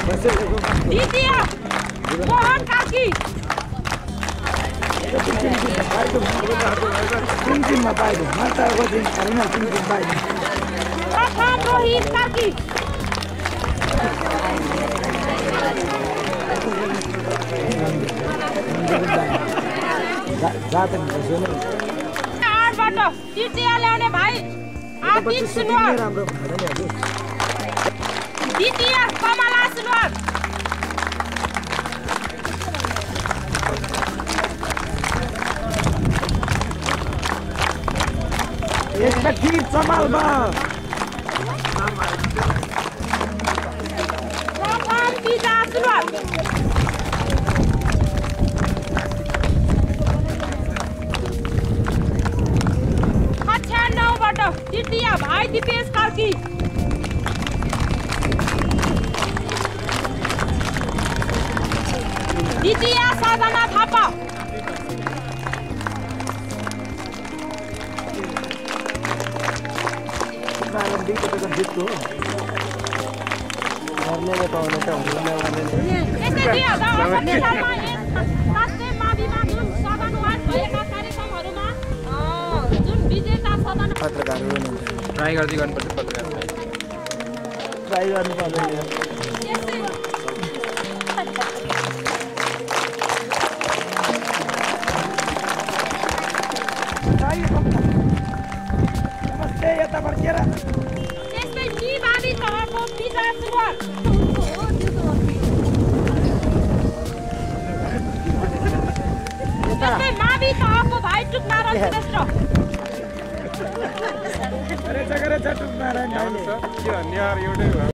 द्वितीय मोहन कार्की प्रथम रोहित कार्की आठबाट तृतीय ल्याउने भाइ आदित सुनवार द्वितीय कमला सुनवार एकचोटि चमालमा प्रथम पिजा सुनवार कक्षा 9बाट तृतीय भाइ दिपेश कार्की द्वितीय साधना थापा ट्राई गर्दै गर्नुपर्छ पत्रकार ट्राई गर्नुपर्छ नमस्ते यता फर्केर त्यसमै निमावि तहको पिजा सुनवार त्यसमै मावि तहको भाइ टुकनारायण श्रेष्ठ गरेछ टुक्नारायण भाइले के भन्ने यार एउटै